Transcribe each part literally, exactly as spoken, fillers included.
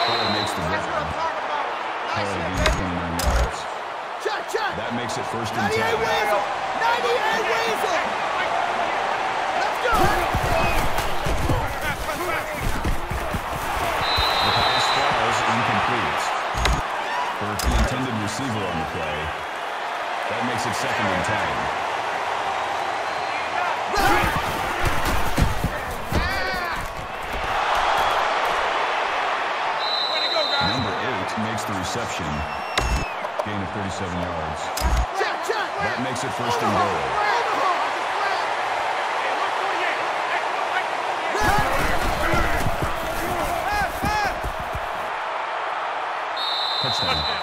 Howard makes the grab. Howard gains twenty-nine yards. That makes it first and ten. ninety-eight Weasel! ninety-eight Weasel! Let's go! The pass falls incomplete. There's the intended receiver on the play. That makes it second and ten. Number eight makes the reception. Gain of thirty-seven yards. That makes it first and goal. Touchdown.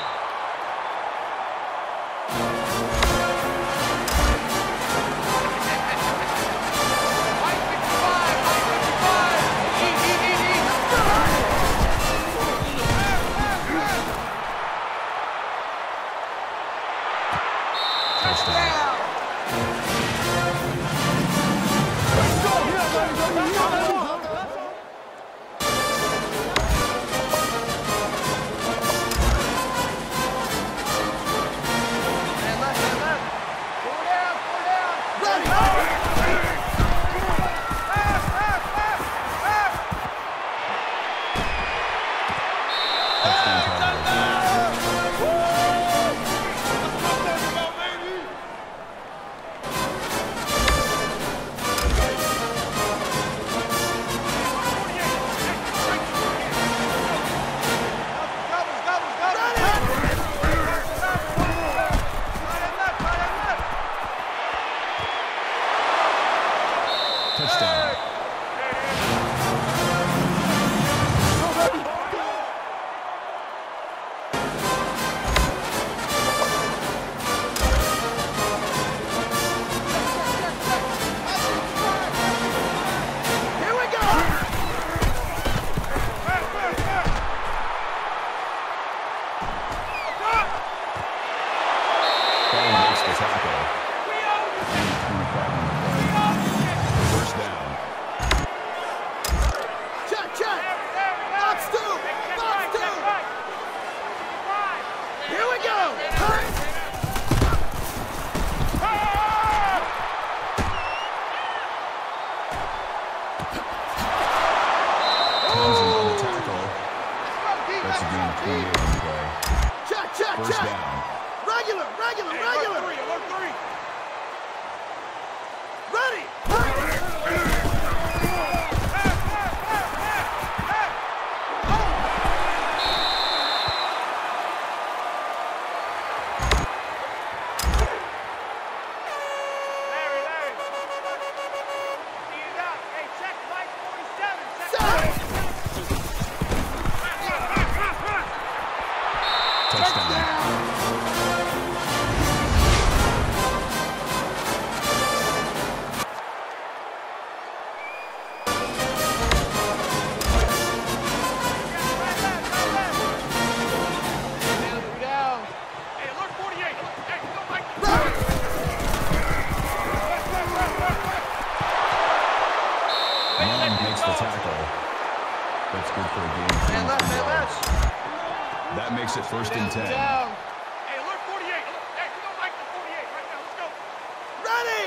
First and ten. Down. Hey, alert forty-eight. Hey, we don't like the forty-eight right now. Let's go. Ready!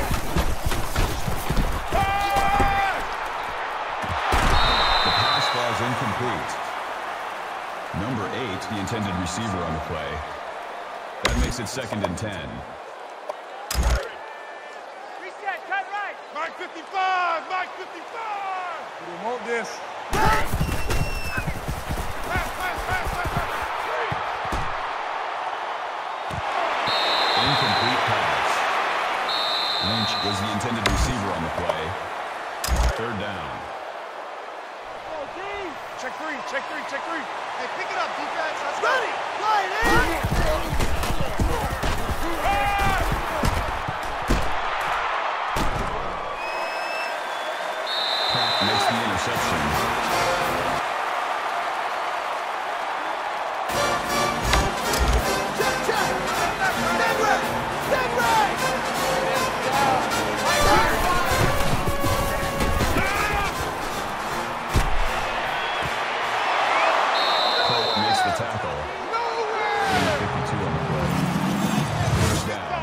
The pass falls incomplete. Number eight, the intended receiver on the play. That makes it second and ten. Reset, cut right. Mike fifty-five, Mike fifty-five. We don't want this. Was the intended receiver on the play. Third down. Oh, D. Check three, check three, check three. Hey, pick it up, defense. Let's go. Ready. Fly it in. Pratt makes the interception. Check, check. Stand right. Stand right. tackle. fifty-two on the play. First down.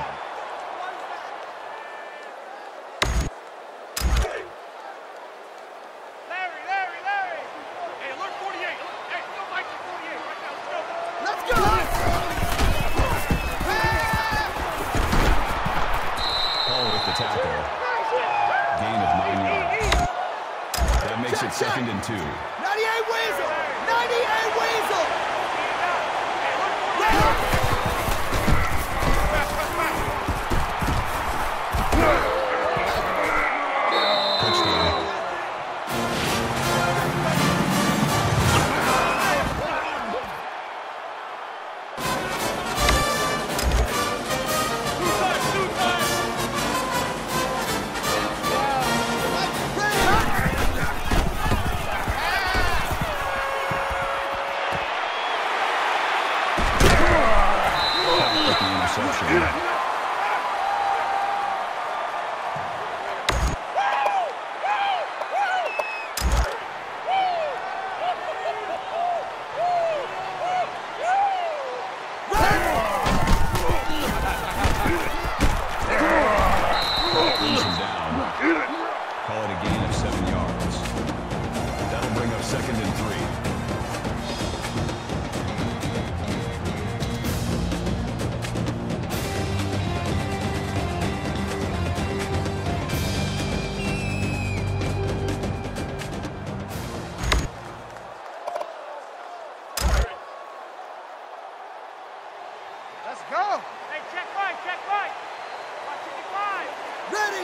Larry, Larry, Larry! Hey, alert forty-eight! Hey, go Mike to forty-eight right now. Let's go! Let's go! Paul with the tackle. Gain of nine yards. That makes it second and two. ninety-eight Weasel! ninety-eight Weasel! Let's go! Hey, check right, check right! Watch it five! Ready!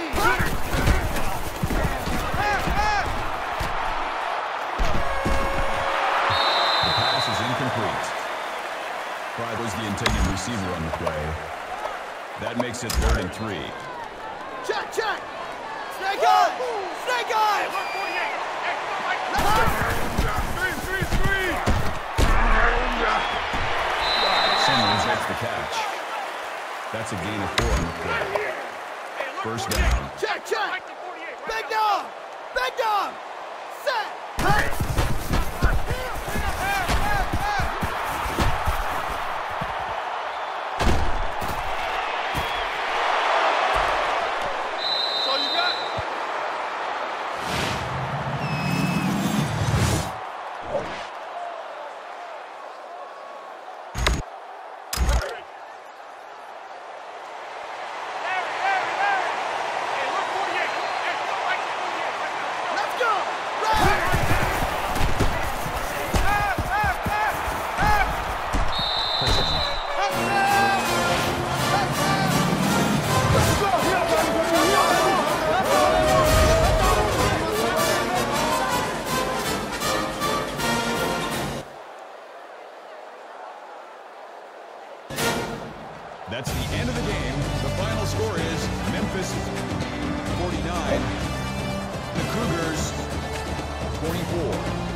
The pass is incomplete. Pride was the intended receiver on the play. That makes it third and three. Check, check! Snake eye! Snake eye! Let's go! Three, three, three! Simmons makes the catch. That's a gain of four on the play. First down. Check, check! Big dog! Big dog! Set! Hey! That's all you got? That's the end of the game. The final score is Memphis forty-nine, the Cougars twenty-four.